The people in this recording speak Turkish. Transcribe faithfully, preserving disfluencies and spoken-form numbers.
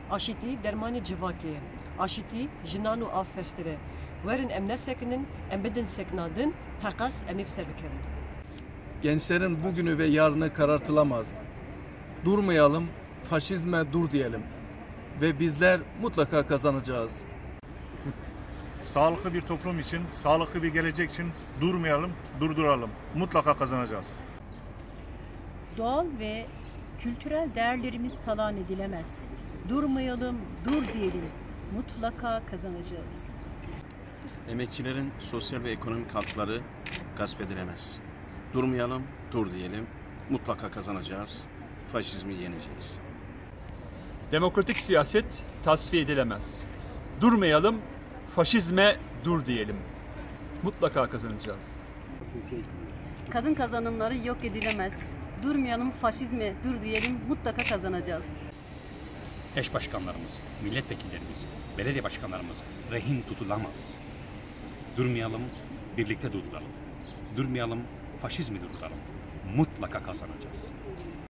Aşiti dermanı civakê, aşiti jinan û av ferstere. Werin em nesekinin, em bidin seknadın, takas em ê bi ser bikevin. Gençlerin bugünü ve yarını karartılamaz. Durmayalım, faşizme dur diyelim. Ve bizler mutlaka kazanacağız. Sağlıklı bir toplum için, sağlıklı bir gelecek için durmayalım, durduralım. Mutlaka kazanacağız. Doğal ve kültürel değerlerimiz talan edilemez. Durmayalım, dur diyelim. Mutlaka kazanacağız. Emekçilerin sosyal ve ekonomik hakları gasp edilemez. Durmayalım, dur diyelim. Mutlaka kazanacağız. Faşizmi yeneceğiz. Demokratik siyaset tasfiye edilemez. Durmayalım, faşizme dur diyelim. Mutlaka kazanacağız. Kadın kazanımları yok edilemez. Durmayalım, faşizme dur diyelim, mutlaka kazanacağız. Eş başkanlarımız, milletvekillerimiz, belediye başkanlarımız rehin tutulamaz. Durmayalım, birlikte durduralım. Durmayalım, faşizmi durduralım. Mutlaka kazanacağız.